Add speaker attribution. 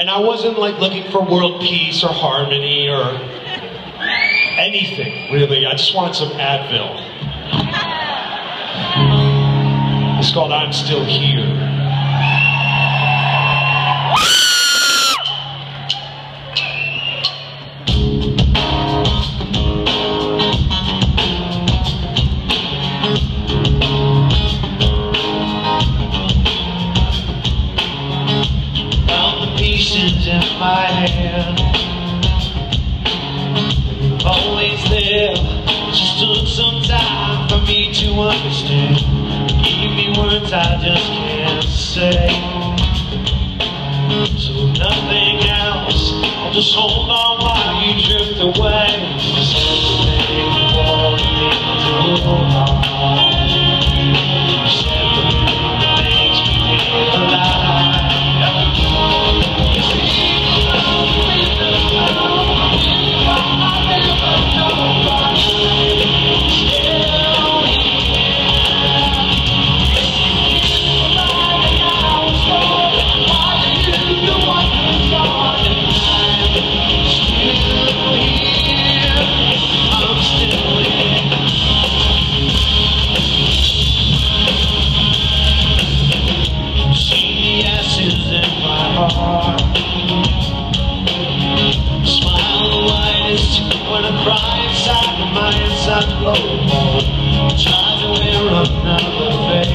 Speaker 1: And I wasn't like looking for world peace or harmony or anything, really. I just wanted some Advil. It's called I'm Still Here.
Speaker 2: In my hand, always there. Just took some time for me to understand. Give me words I just can't say. So nothing else, I'll just hold on while you drift away. Something walking into the heart. Something makes me feel alive. When I cry inside my inside low, try to wear another face.